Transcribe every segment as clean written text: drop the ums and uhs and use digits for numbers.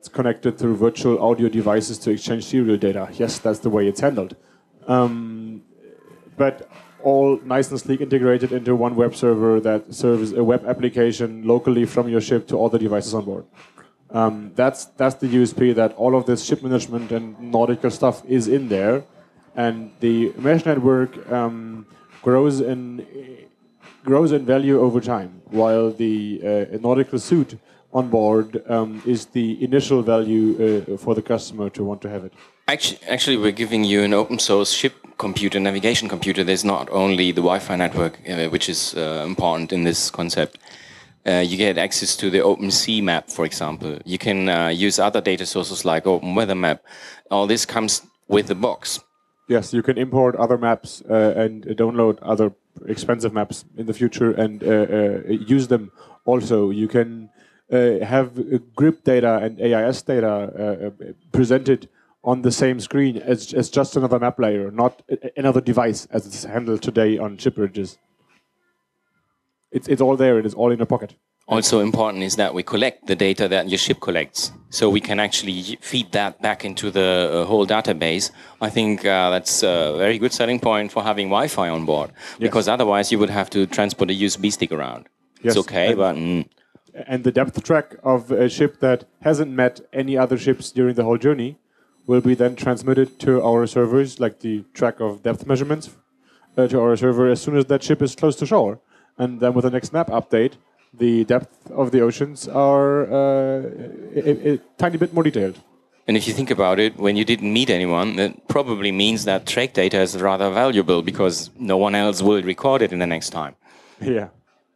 connected through virtual audio devices to exchange serial data. Yes, that's the way it's handled. But all nice and sleek integrated into one web server that serves a web application locally from your ship to all the devices on board. That's the USP, that all of this ship management and nautical stuff is in there, and the mesh network grows in value over time, while the nautical suite on board is the initial value for the customer to want to have it. Actually, we're giving you an open source ship computer, navigation computer. There's not only the Wi-Fi network, which is important in this concept. You get access to the OpenSeaMap, for example. You can use other data sources like OpenWeatherMap. All this comes with the box. Yes, you can import other maps and download other expensive maps in the future and use them also. You can have GRIP data and AIS data presented on the same screen as just another map layer, not another device as it's handled today on ship bridges. It's all there, it is all in a pocket. Also important is that we collect the data that your ship collects, so we can actually feed that back into the whole database. I think that's a very good selling point for having Wi-Fi on board, because otherwise you would have to transport a USB stick around. Yes. It's okay, but... And the depth track of a ship that hasn't met any other ships during the whole journey will be then transmitted to our servers, like the track of depth measurements, to our server as soon as that ship is close to shore. And then with the next map update, the depth of the oceans are a tiny bit more detailed. And if you think about it, when you didn't meet anyone, that probably means that track data is rather valuable because no one else will record it in the next time. Yeah.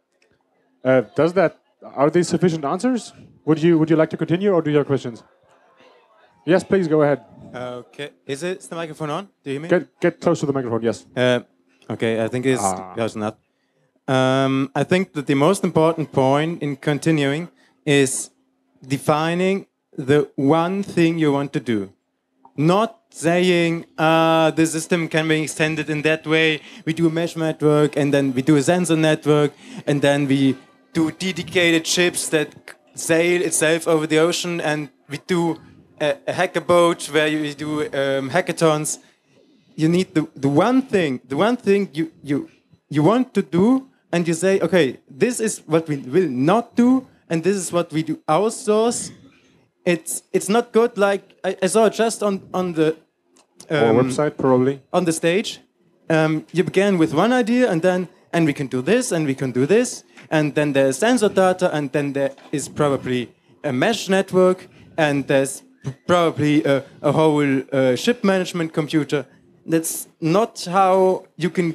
Are these sufficient answers? Would you like to continue, or do you have questions? Yes, please go ahead. Okay. Is the microphone on? Do you hear me? Get close to the microphone. Yes. Okay. I think it's close enough. I think that the most important point in continuing is defining the one thing you want to do. Not saying the system can be extended in that way. We do a mesh network, and then we do a sensor network, and then we do dedicated ships that sail itself over the ocean, and we do a hacker boat where you do hackathons. You need the one thing you want to do, and you say, okay, this is what we will not do, and this is what we do outsource. It's not good. Like I saw just on the our website, probably on the stage. You began with one idea, and we can do this, and we can do this, and then there's sensor data, and then there is probably a mesh network, and there's probably a whole ship management computer. That's not how you can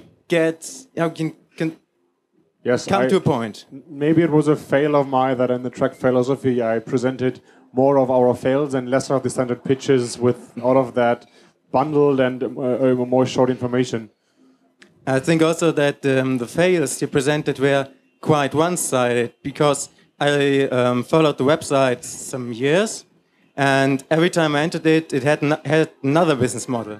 come to a point. Maybe it was a fail of mine that in the track philosophy I presented more of our fails and less of the standard pitches with all of that bundled and more short information. I think also that the fails you presented were quite one-sided, because I followed the website some years, and every time I entered it, it had another business model.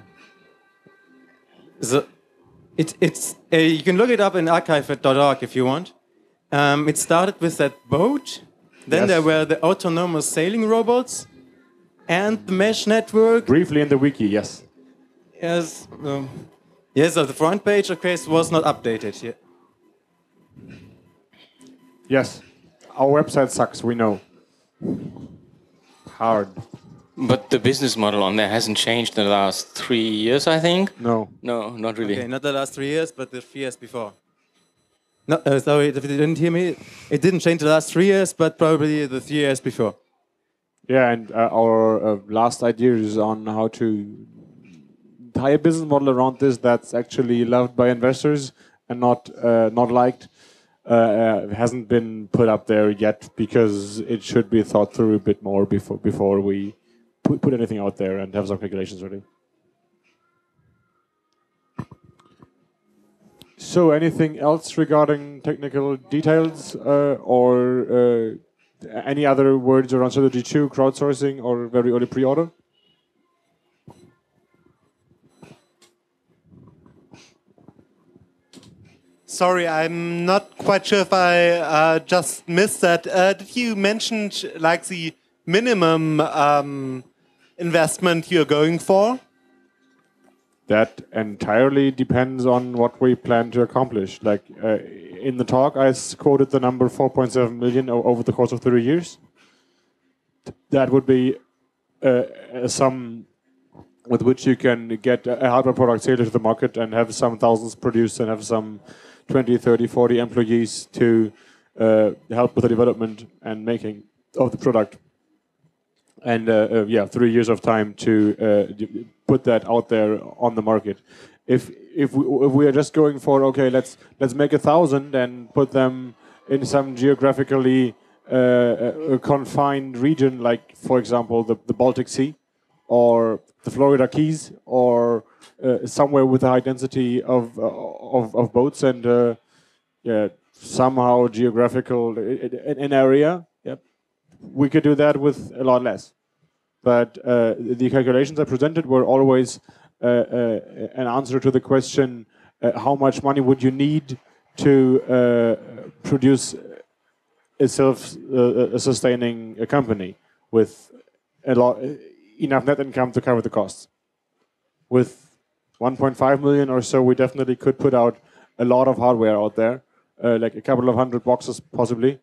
So it's you can look it up in archive.org if you want. It started with that boat, then there were the autonomous sailing robots, and the mesh network. Briefly in the wiki, yes. Yes. Yes, so the front page, of course, was not updated yet. Yes, our website sucks, we know. Hard. But the business model on there hasn't changed in the last 3 years, I think? No. No, not really. Okay, not the last 3 years, but the 3 years before. No, sorry, if you didn't hear me, it didn't change the last 3 years, but probably the 3 years before. Yeah, and our last idea is on how to tie a business model around this that's actually loved by investors and not liked. Hasn't been put up there yet because it should be thought through a bit more before we put anything out there and have some calculations ready. So, anything else regarding technical details or any other words around Strategy 2, crowdsourcing, or very early pre-order? Sorry, I'm not quite sure if I just missed that. Did you mention like the minimum investment you're going for? That entirely depends on what we plan to accomplish. Like in the talk, I quoted the number 4.7 million over the course of 3 years. That would be a sum with which you can get a hardware product sailed to the market and have some thousands produced and have some 20, 30, 40 employees to help with the development and making of the product. And 3 years of time to put that out there on the market. If we are just going for, okay, let's make 1,000 and put them in some geographically confined region, like for example the Baltic Sea or the Florida Keys or somewhere with a high density of boats and somehow geographical an area, we could do that with a lot less. But the calculations I presented were always an answer to the question, how much money would you need to produce a self-sustaining company with enough net income to cover the costs. With 1.5 million or so, we definitely could put out a lot of hardware out there, like a couple of hundred boxes possibly.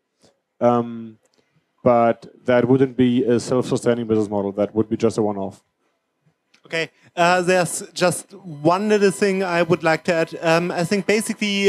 But that wouldn't be a self-sustaining business model. That would be just a one-off. Okay, there's just one little thing I would like to add. I think basically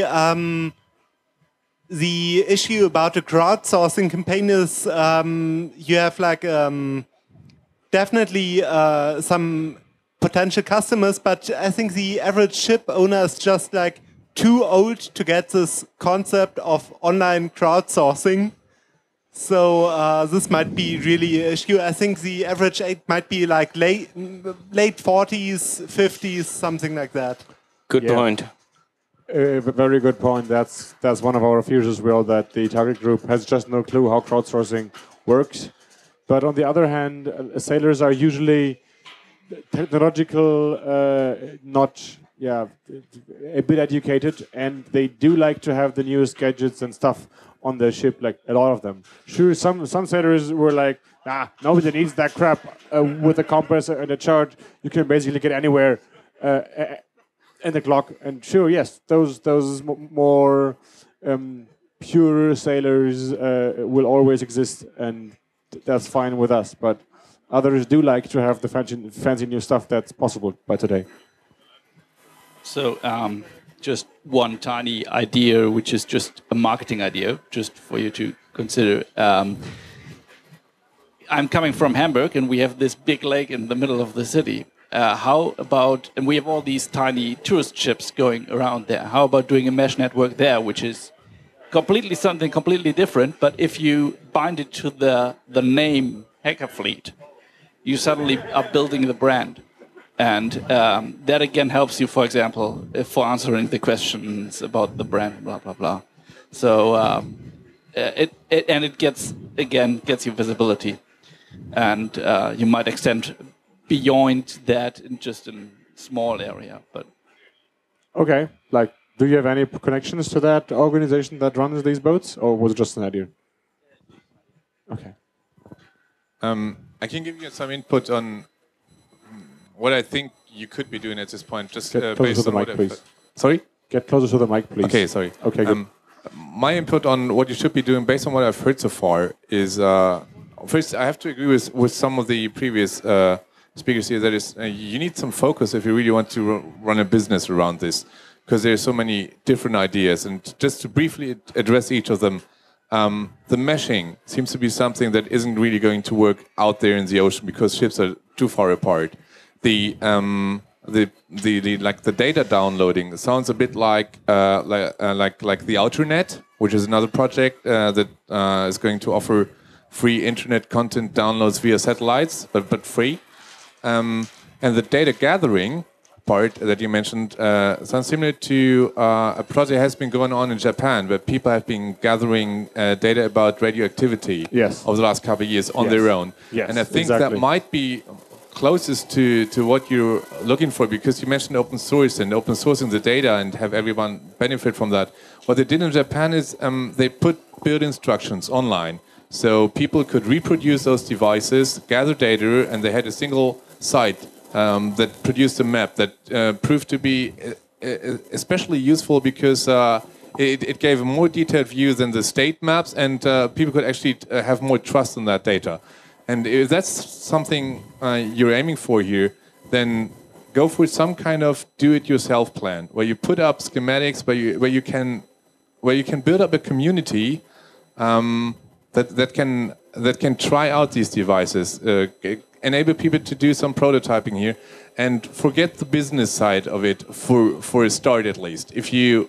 the issue about the crowdsourcing campaign is you have like definitely some potential customers, but I think the average ship owner is just like too old to get this concept of online crowdsourcing. So this might be really an issue. I think the average age might be like late 40s, 50s, something like that. Good point. Very good point. That's one of our fears as well, that the target group has just no clue how crowdsourcing works. But on the other hand, sailors are usually technological, not a bit educated, and they do like to have the newest gadgets and stuff on their ship, like a lot of them. Sure, some sailors were like, nobody needs that crap. With a compass and a chart, you can basically get anywhere in the clock. And sure, yes, those more pure sailors will always exist, and that's fine with us. But others do like to have the fancy new stuff that's possible by today. So just one tiny idea, which is just a marketing idea, just for you to consider. I'm coming from Hamburg, and we have this big lake in the middle of the city. How about, and we have all these tiny tourist ships going around there. How about doing a mesh network there, which is something completely different, but if you bind it to the name Hacker Fleet, you suddenly are building the brand. And that again helps you, for example, for answering the questions about the brand, blah blah blah. So it gets you visibility, and you might extend beyond that in just a small area. But okay, like, do you have any connections to that organization that runs these boats, or was it just an idea? Okay. I can give you some input on what I think you could be doing at this point. Just based on what I've... Sorry? Get closer to the mic, please. Okay, sorry. Okay, good. My input on what you should be doing based on what I've heard so far is... first, I have to agree with some of the previous speakers here. That is, you need some focus if you really want to run a business around this, because there are so many different ideas. And just to briefly address each of them, the meshing seems to be something that isn't really going to work out there in the ocean because ships are too far apart. The data downloading sounds a bit like the Outernet, which is another project that is going to offer free internet content downloads via satellites, but free. And the data gathering part that you mentioned sounds similar to a project that has been going on in Japan, where people have been gathering data about radioactivity over the last couple of years on their own. Yes, and I think that might be closest to what you're looking for, because you mentioned open source and open sourcing the data and have everyone benefit from that. What they did in Japan is they put build instructions online So people could reproduce those devices, gather data, and they had a single site that produced a map that proved to be especially useful because it gave a more detailed view than the state maps, and people could actually have more trust in that data. And if that's something you're aiming for here, then go for some kind of do-it-yourself plan where you put up schematics, where you can build up a community that can try out these devices, enable people to do some prototyping here, and forget the business side of it for a start at least. If you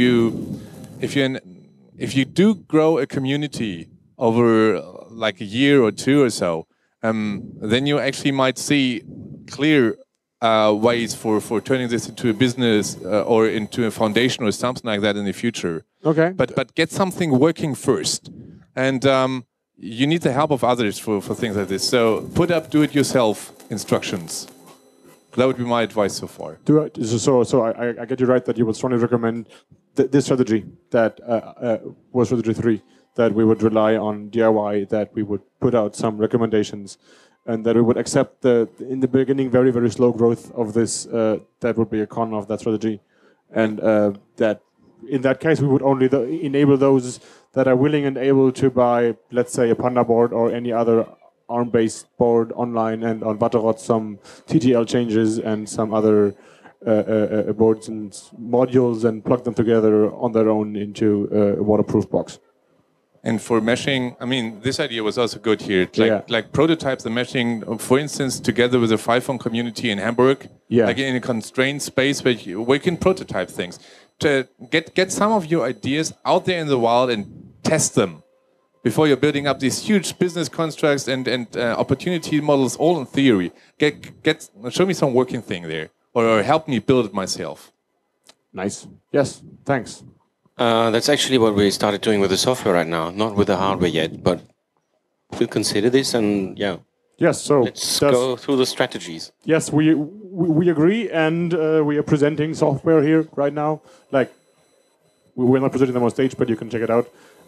do grow a community over like a year or two or so, then you actually might see clear ways for turning this into a business or into a foundation or something like that in the future. Okay. But get something working first, and you need the help of others for things like this. So put up do-it-yourself instructions. That would be my advice so far. So I get you right that you would strongly recommend this strategy that was strategy 3, that we would rely on DIY, that we would put out some recommendations, and that we would accept in the beginning very, very slow growth of this. That would be a con of that strategy, and that in that case we would only enable those that are willing and able to buy, let's say, a Panda board or any other ARM-based board online, and on Vatterott some TTL changes and some other boards and modules, and plug them together on their own into a waterproof box. And for meshing, I mean, this idea was also good here. Like prototypes the meshing, for instance, together with the Phyphone community in Hamburg, like in a constrained space where you can prototype things. To get some of your ideas out there in the wild and test them before you're building up these huge business constructs and opportunity models, all in theory. Show me some working thing there, or help me build it myself. Nice. Yes. Thanks. That's actually what we started doing with the software right now, not with the hardware yet, but we'll consider this, and Yes. So let's go through the strategies. Yes, we agree, and we are presenting software here right now. Like, we're not presenting them on stage, but you can check it out.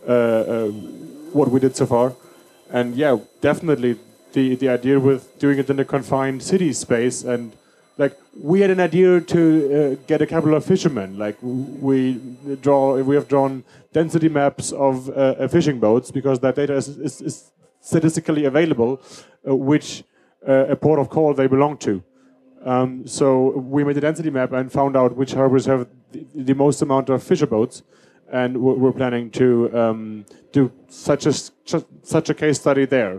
What we did so far, and definitely the idea with doing it in a confined city space, and like we had an idea to get a couple of fishermen. Like we have drawn density maps of fishing boats because that data is statistically available, which a port of call they belong to. So we made a density map and found out which harbors have the most amount of fisher boats. And we're planning to do such a case study there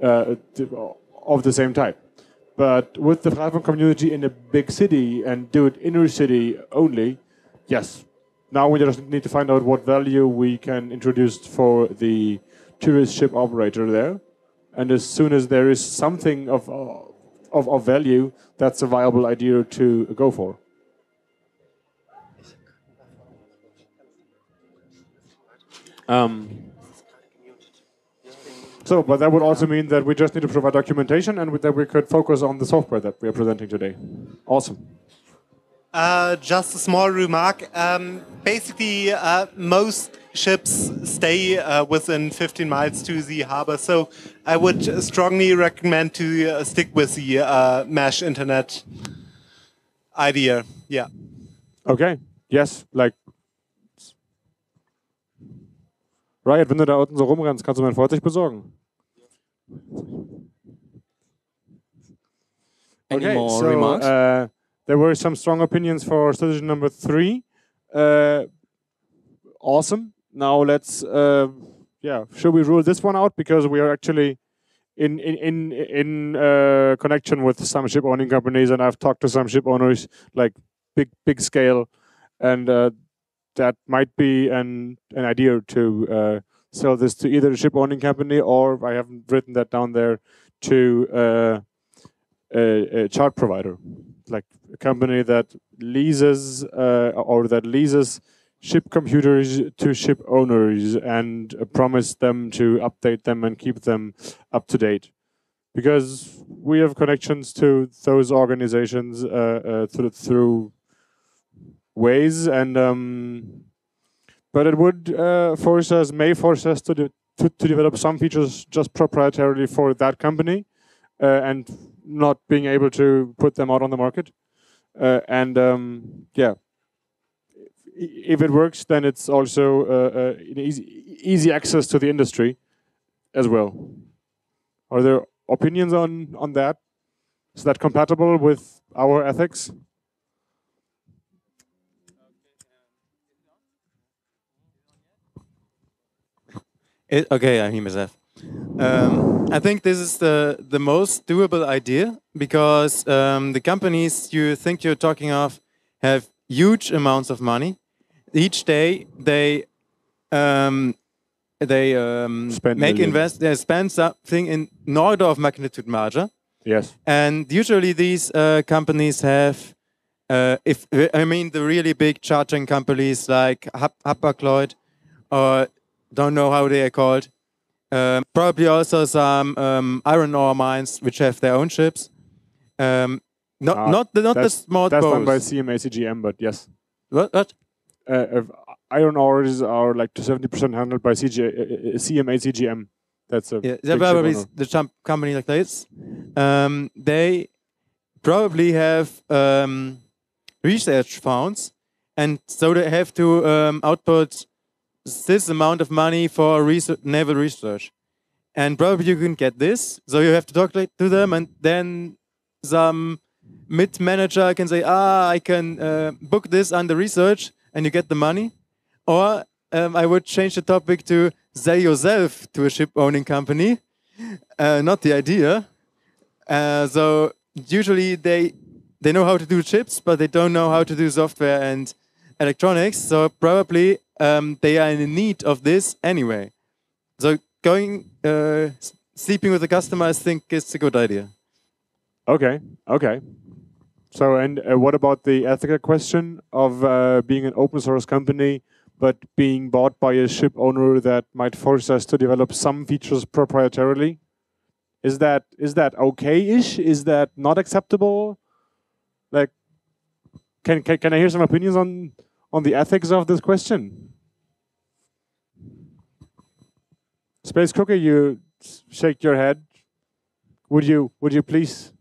of the same type. But with the Phyphone community in a big city and do it inner city only, yes. Now we just need to find out what value we can introduce for the tourist ship operator there. And as soon as there is something of value, that's a viable idea to go for. But that would also mean that we just need to provide documentation, and that we could focus on the software that we are presenting today. Awesome. Just a small remark. Basically, most ships stay within 15 miles to the harbor, so I would strongly recommend to stick with the mesh internet idea. Yeah. Okay. Yes. Like. Riot, wenn du da unten so rumrennst, kannst du mein Fahrzeug besorgen? Any more remarks? There were some strong opinions for strategy number 3. Awesome. Now let's, should we rule this one out? Because we are actually in connection with some ship owning companies, and I've talked to some ship owners, like big scale, and that might be an idea to sell this to either a ship owning company, or I haven't written that down there, to a chart provider, like a company that leases ship computers to ship owners and promise them to update them and keep them up to date. Because we have connections to those organizations through ways, and but it would may force us to to develop some features just proprietarily for that company, and not being able to put them out on the market. Yeah, if it works, then it's also easy access to the industry as well. Are there opinions on that? Is that compatible with our ethics? Okay, I'm myself. I think this is the most doable idea because the companies you think you're talking of have huge amounts of money. Each day they spend something in order of magnitude larger. Yes. And usually these companies have, the really big charging companies like Hapag-Lloyd, or don't know how they are called. Probably also some iron ore mines which have their own ships. Not the small That's boats. done by CMA-CGM, but yes. What? Iron ores are like to 70% handled by CMA-CGM. That's a big probably ship owner. the company like this. They probably have research funds, and so they have to output this amount of money for naval research. And probably you can get this, so you have to talk to them, and then some mid-manager can say, I can book this under research, and you get the money. Or I would change the topic to sell yourself to a ship-owning company. Not the idea. So usually they know how to do chips, but they don't know how to do software and electronics. So probably they are in need of this anyway. So sleeping with the customer, I think is a good idea. Okay. So, and what about the ethical question of being an open source company, but being bought by a ship owner that might force us to develop some features proprietarily? Is that okay-ish? Is that not acceptable? Like, can I hear some opinions on the ethics of this question? Space Cookie, you shake your head. Would you please?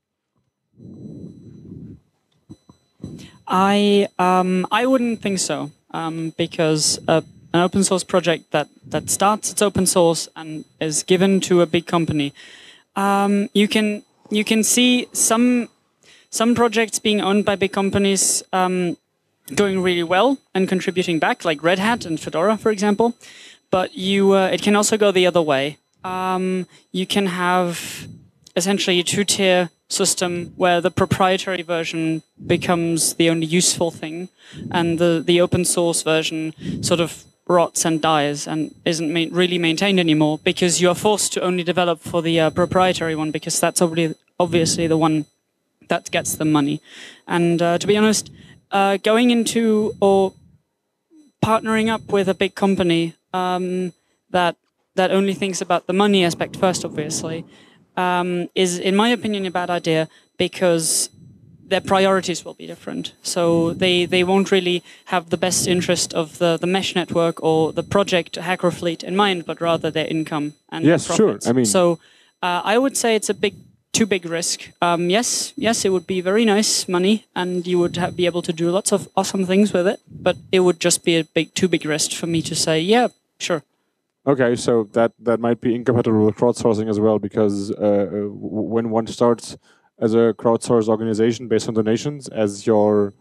I wouldn't think so, because an open source project that starts its open source and is given to a big company, you can see some projects being owned by big companies going really well and contributing back, like Red Hat and Fedora, for example. But it can also go the other way. You can have essentially a two-tier system where the proprietary version becomes the only useful thing, and the open source version sort of rots and dies and isn't really maintained anymore, because you are forced to only develop for the proprietary one, because that's obviously the one that gets the money. And to be honest, going into or partnering up with a big company that only thinks about the money aspect first, obviously, is, in my opinion, a bad idea, because their priorities will be different. So they won't really have the best interest of the mesh network or the project Hackerfleet in mind, but rather their income and yes, their profits. Sure. I mean, so I would say it's too big risk. Yes, it would be very nice money, and you would be able to do lots of awesome things with it. But it would just be too big risk for me to say, yeah, sure. Okay, so that might be incompatible with crowdsourcing as well, because when one starts as a crowdsourced organization based on donations, as your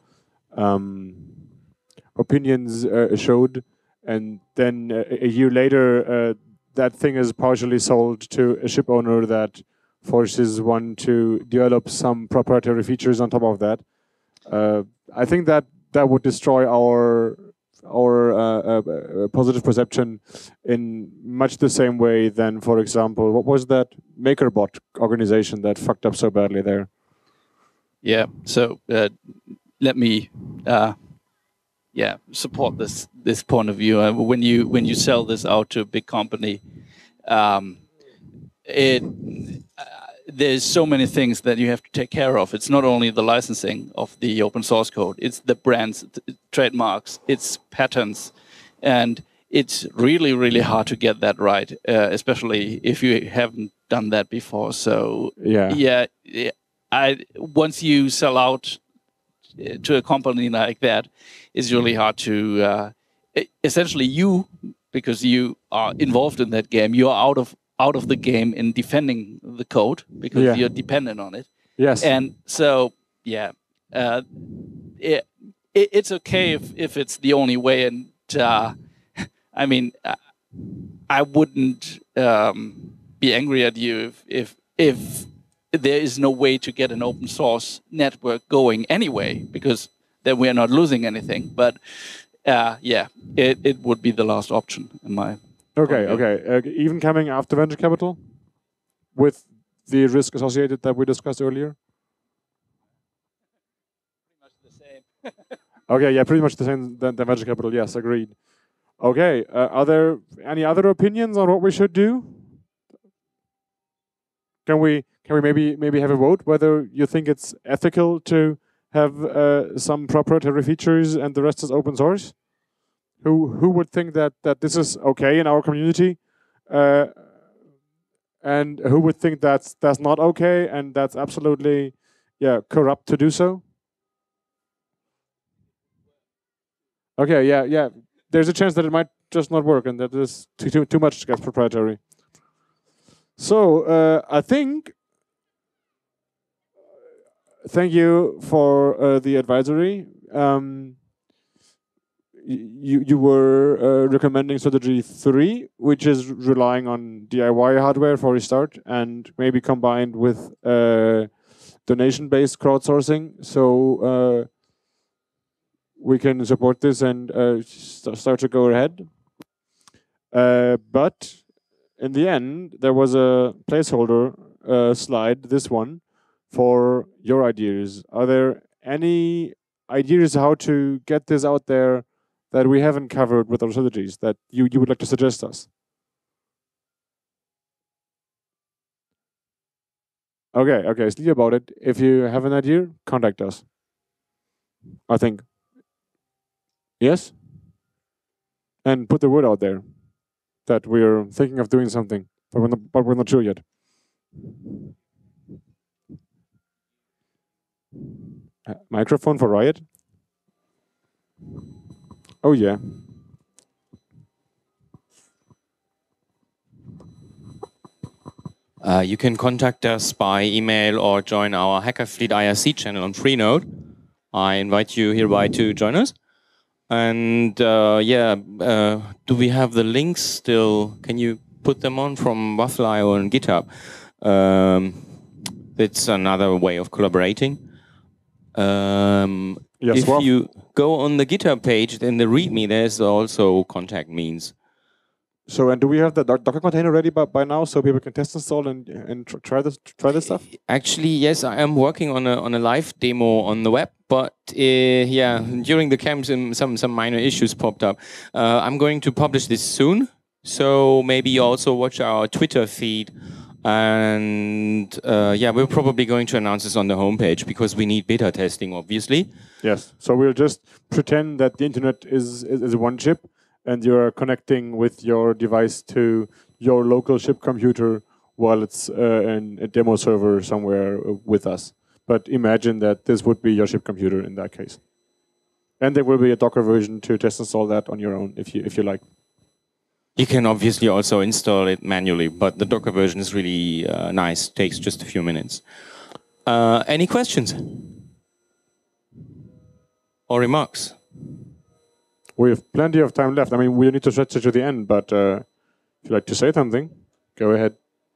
opinions showed, and then a year later that thing is partially sold to a ship owner that forces one to develop some proprietary features on top of that, I think that would destroy our positive perception in much the same way than, for example, what was that MakerBot organization that fucked up so badly there? Yeah. So let me support this point of view. When you sell this out to a big company, there's so many things that you have to take care of. It's not only the licensing of the open source code, it's the brands, trademarks, it's patents. And it's really, really hard to get that right, especially if you haven't done that before. So yeah, once you sell out to a company like that, it's really hard to essentially because you are involved in that game, you are out of the game in defending the code because you're dependent on it. Yes. And so it's okay if it's the only way. And I mean, I wouldn't be angry at you if there is no way to get an open source network going anyway, because then we are not losing anything. But it would be the last option in my. Okay. Even coming after venture capital, with the risk associated that we discussed earlier. Okay, yeah, pretty much the same than venture capital. Yes, agreed. Okay, are there any other opinions on what we should do? Can we maybe have a vote whether you think it's ethical to have some proprietary features and the rest is open source? Who would think that this is okay in our community, and who would think that's not okay and that's absolutely corrupt to do so? Okay, yeah. There's a chance that it might just not work and that this too much gets proprietary. So I think. Thank you for the advisory. You were recommending strategy 3, which is relying on DIY hardware for a start, and maybe combined with donation-based crowdsourcing. So we can support this and start to go ahead. But in the end, there was a placeholder slide, this one, for your ideas. Are there any ideas how to get this out there that we haven't covered with our strategies that you would like to suggest us? Okay, sleep about it. If you have an idea, contact us. I think. Yes? And put the word out there that we're thinking of doing something, but we're not sure yet. Microphone for Riot? Oh yeah. You can contact us by email or join our Hackerfleet IRC channel on Freenode. I invite you hereby to join us. And do we have the links still? Can you put them on from Waffle.io and GitHub? It's another way of collaborating. If you go on the GitHub page, in the README, there's also contact means. So, and do we have the Docker container ready by now, so people can test install and try this stuff? Actually, yes, I am working on a live demo on the web, but during the camps, some minor issues popped up. I'm going to publish this soon, so maybe you also watch our Twitter feed. And we're probably going to announce this on the homepage because we need beta testing, obviously. Yes. So we'll just pretend that the internet is one chip, and you're connecting with your device to your local chip computer while it's in a demo server somewhere with us. But imagine that this would be your chip computer in that case. And there will be a Docker version to test install that on your own if you like. You can obviously also install it manually, but the Docker version is really nice. Takes just a few minutes. Any questions or remarks? We have plenty of time left. I mean, we need to stretch it to the end, but if you'd like to say something, go ahead.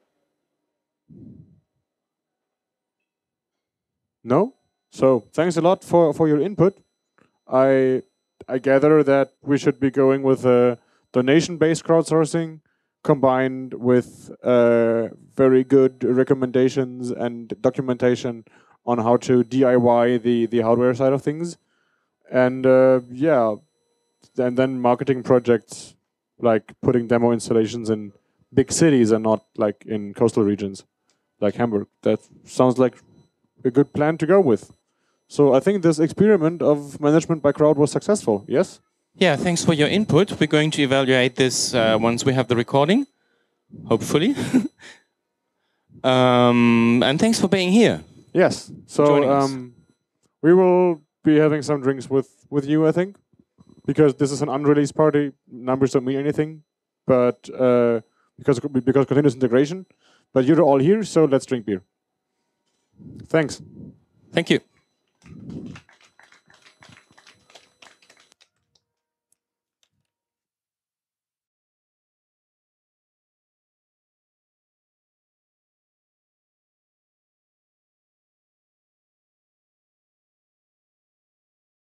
No? So thanks a lot for your input. I gather that we should be going with donation-based crowdsourcing combined with very good recommendations and documentation on how to DIY the hardware side of things. And and then marketing projects like putting demo installations in big cities and not like in coastal regions like Hamburg. That sounds like a good plan to go with. So I think this experiment of management by crowd was successful, yes? Yeah, thanks for your input. We're going to evaluate this once we have the recording, hopefully. And thanks for being here. Yes. So we will be having some drinks with you, I think, because this is an unreleased party. Numbers don't mean anything, but because continuous integration. But you're all here, so let's drink beer. Thanks. Thank you.